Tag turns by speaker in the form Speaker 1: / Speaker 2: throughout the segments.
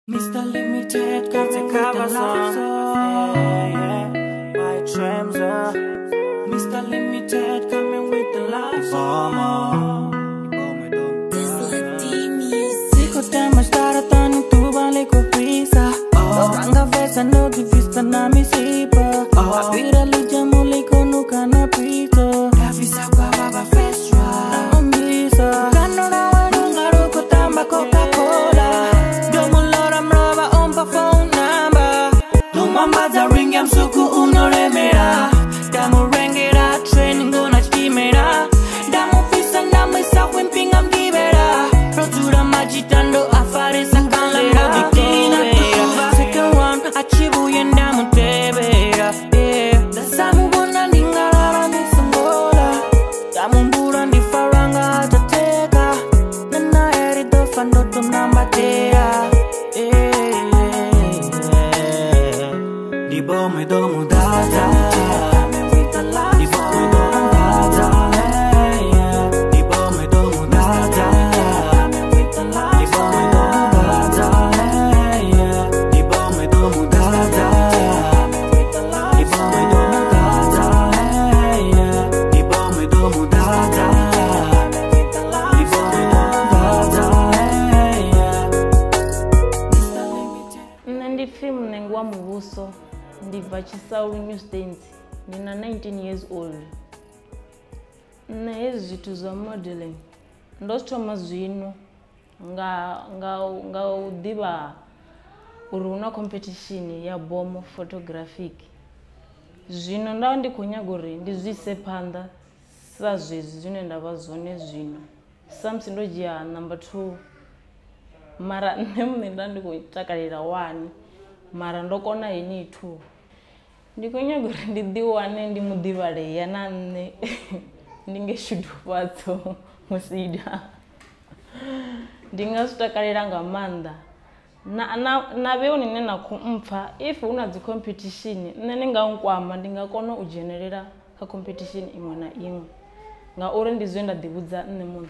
Speaker 1: Mr. Limited, coming with the love song. My dreams are Mr. Limited, coming with the love song. Niko tema stara tani tu balik ko prisa. Ranga vesa no di vista na misipa. Apira lija muli ko nuka na pito. Avisa kwa baba fresh dry. Ambisa kano na wanu ngaru ko tamba Coca-Cola. Phone number Lumamba za ring ya msuku unoremera Damu rengera training gona chimera Damu fisa ndamu isa wimpinga mkibera Rotura majitando afare sakalera Vikina tuva second one achibu yenda mutebera Dasamu bona ningarara nisangola Damu mbura ndifaranga atateka Nana eri dofando tunambatera Dibo me domu dada Dibo me domu dada Dibo me domu dada Dibo me domu dada Dibo me domu dada Dibo me domu dada Dibo me domu dada Dibo me domu dada
Speaker 2: Nandi film nengwa mubuso Ndiva Chisauri New State, nina 19 years old. Na hizi zitu za modeling. Ndostoma zwino nga udiba uruna competition ya bomo photographic. Zwino ndawo ndikunyagori ndizwise panda sa zwezi zwino ndava zone zwino. Samsi ndojia number 2. Mara nemne ndandikuitakalira 1. Mara ndokona ini 2. Ndikunyagura ndidiwane ndi mudivale ya nane ndinge shudufatso musida ndingasutakalira ngamanda na beoni nena kumpfa if una dzi competition nene ngankwama ndingakona u generera ka competition imwe na imwe nga uri ndizwenda divudza nne munhu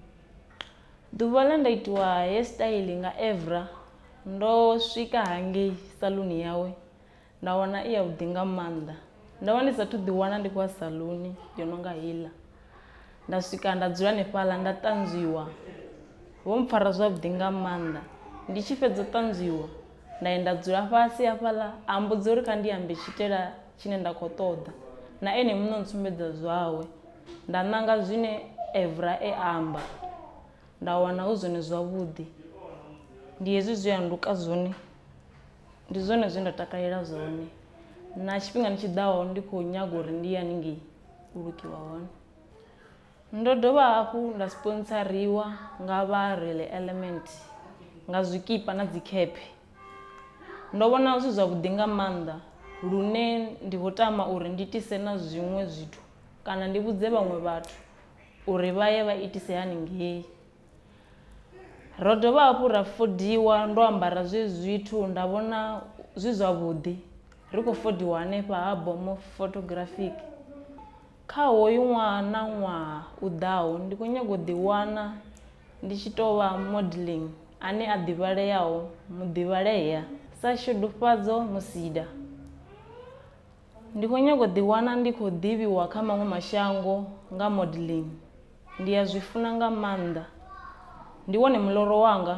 Speaker 2: duvhala ndaitwa hairstyle nga Evra ndo swika hangei saluni yawe ndawana iya udinga manda ndawana isatu diwana ndikwa saluni yononga hila ndaswika ndadzula nepala ndatanzwiwa vompfara zwa udinga manda ndichifedza tanzwiwa ndaenda dzula fasi apala ambudza uri kandiyambe chitela chine ndakotoda na ene muno ntsumbedza zwawe ndananga zwine Evra amba ndawana uzone zwavudi ndi hezwi zwiyanduka zwone ndi zwone zwe ndatakalira zwone na tshifhinga ni tshidaho ndi khou nyaga uri ndi ya ningi ulukiwa hone ndo dovha hafhu nda sponsoriwa nga vha Real Element nga zwikipa na dzikhepe ndo vhona zwi zwavhuḓi nga maanḓa lune ndi khou tama uri ndi itise na zwiṅwe zwithu kana ndi vhudze vhaṅwe vhathu uri vha ye vha itise haningei ro dovha hafhu ra fodiwa ndo ambara zwithu nda vhona zwi zwavhuḓi ri khou fodiwa hanefha ha bomo photographic kha hoyu ṅwaha na ṅwaha u ḓaho ndi khou nyaga u ḓiwana ndi tshi tou vha modeling ane a ḓivhaleaho muḓivhalea sa shudufadzo musida ndi khou nyaga u ḓiwana ndi khou ḓivhiwa kha maṅwe mashango nga modeling ndi ya zwi funa nga maanḓa ndi wone muloro wanga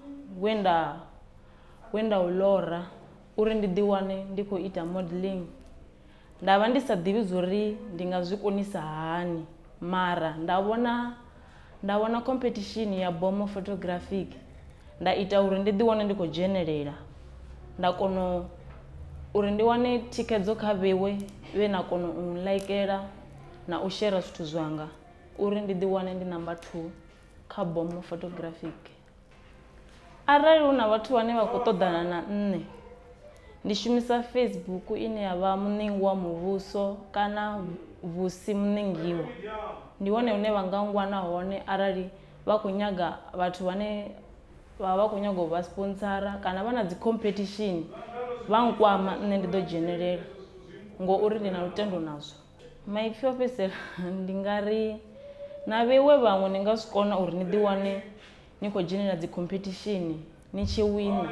Speaker 2: wenda u lora uri ndi ḓiwane ndi khou ita modeling ndavha ndi sa ḓivhi zuri ndi nga zwi konisa hani mara nda vhona competition ya bomo photographic nda ita uri ndi ḓiwane ndi khou dzhenelela nda kona uri ndi wane thikhedzo kha vhewe vhe na kona u laikela na u share zwithu zwanga uri ndi ḓiwane ndi number 2 kha bomo photographic arali una vhathu vhane vha khou ṱoḓana na nne ndi shumisa Facebook ine ya vha Muningwa Muvhuso kana Vusi Munengiwa ndi wone une vha nga ngwana hone arali vha khou nyaga vhathu vhane vha khou nyaga u vha sponsora kana vha na dzi competition vha nkwama nne ndi ḓo dzhenelela ngouri ndi na lutendo nazwo maipfi o fhedzisela ndi nga ri na vhewe vhaṅwe ni nga swikona uri ni ḓiwane ni khou dzhenela dzi competition ni tshi wina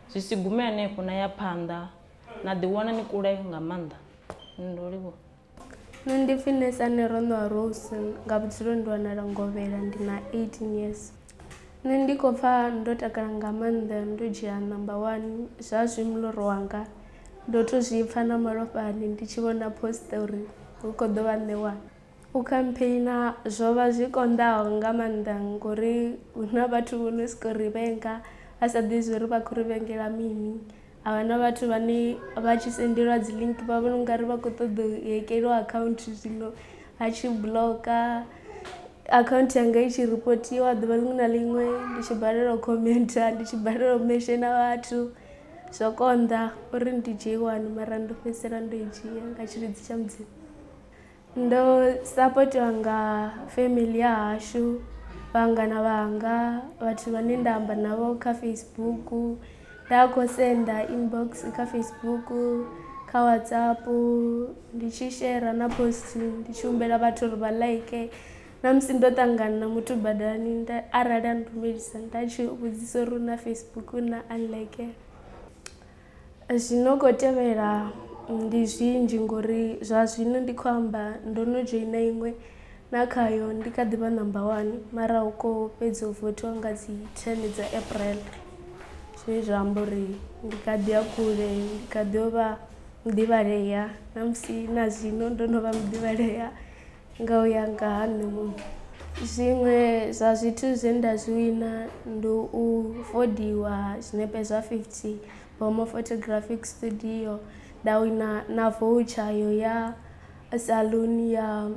Speaker 2: zwi si gume hanefho na ya phanḓa na ḓiwana ni kule nga maanḓa. Ndo livhuwa.
Speaker 3: Nṋe ndi pfhi Nesane Ronwa Rose nga vhutshilo ndi wanala Ngovhela, ndi na 18 years. Nṋe ndi khou pfha ndo takala nga maanḓa ndo dzhia number 1 zwa zwi muloro wanga ndo to zwi pfha na malofhani ndi tshi vhona poster uri hu khou ḓo vha nṋe 1. U campaigna zwo vha zwi konḓaho nga maanḓa ngori hu na vhathu vho no sokou ri vhenga vha sa ḓivhi uri vha khou ri vhengela mini. Havha na vhathu vhane vha tshi sendelwa dzi link vha vhona ungari vha khou ṱoḓa u hekeliwa account, zwino vha tshi blocker account yanga i tshi ripotiwa ḓuvha ḽiṅwe na ḽiṅwe ndi tshi balelwa u commenta, ndi tshi balelwa u menshena vhathu. Zwo konḓa uri ndi dzhie 1 mara ndo fhedzisela ndo i dzhia nga tshilidzi tsha Mudzimu. Ndo sapotiwa nga family ya hashu, vhangana vhanga, vhathu vhane nda amba navho kha Facebook, nda khou senda inbox kha Facebook, kha WhatsApp, ndi tshi share na post, ndi tshi humbela vhathu uri vha like. Na musi ndo ṱangana na muthu badani arali a nrumelisa nda tshi vhudzisa uri na Facebook na unlike. Zwino khou tevhela ndi zwinzhi ngori zwa zwino ndi khou amba ndo no dzhoina iṅwe na khayo ndi kha ḓivha number 1 mara hu khou fhedza u votiwa nga dzi 10 dza April. Zwine zwa amba uri ndi kha ḓi ya kule, ndi kha ḓi vha mḓivhalea na musi na zwino ndo no vha mḓivhalea nga u ya nga ha nṋe muṋe. Zwiṅwe zwa zwithu zwe nda zwi wina ndi u vodiwa zwinepe zwa 50 Boma Photographic Studio, nda wina na voucher yo ya salon ya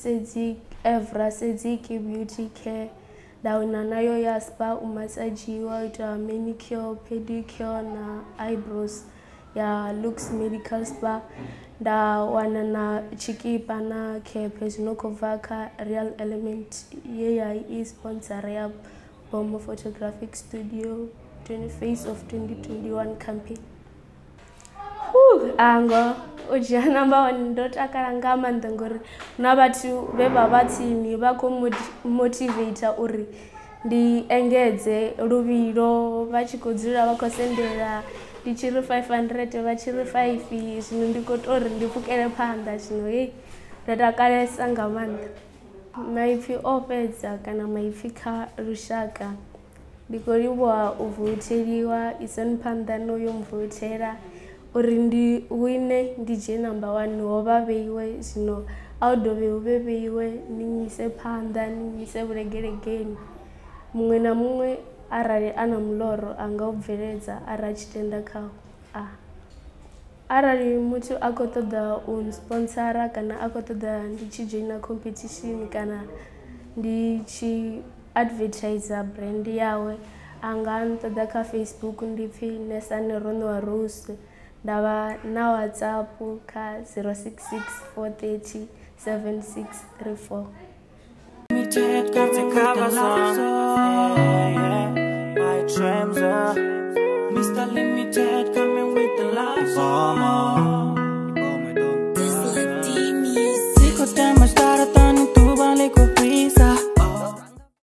Speaker 3: Evra Sedzik Beauty Care, nda wina nayo ya spa umasajiwa ita manicure, pedicure na eyebrows ya Lux Medical Spa. Nda wana na tshikipa na kepe zwino khou bva kha Real Element ye ya i sponsor ya Boma Photographic Studio face of 2021 campaign. Ango u dzhia number 1 ndo takala nga maanḓa ngori na vhathu vhe vha vha tsini vha khou motivate uri ndi engedze luvhilo, vha tshi khou dzula vha khou sendela ndi tshi ri 500 vha tshi ri 5. Zwino ndi khou tou ri ndi pfhukele phanḓa. Zwino hei ndo takalesa nga maanḓa. Maipfhi o fhedza kana maipfhi kha lushaka ndi khou livhuwa u votheliwa Isoni Phanḓa no yo mvothela uri ndi wine ndi dzhie number 1 ho vha vheiwe. Zwino a u dovhe hu vhe vheiwe ni nyise phanḓa, ni nyise vhulegelegeni. Muṅwe na muṅwe arali a na muloro a nga u bveledza arali tshi tenda khawo. Arali muthu a khou ṱoḓa u sponsora kana a khou ṱoḓa ndi tshi dzhoina competition kana ndi tshi advertiser brand yawe a nga nṱoḓa kha Facebook ndi pfhi Nesane Ronwa Rose. Nda vha na WhatsApp kha 066 430 7634.
Speaker 1: Mr. Limited coming with the love song.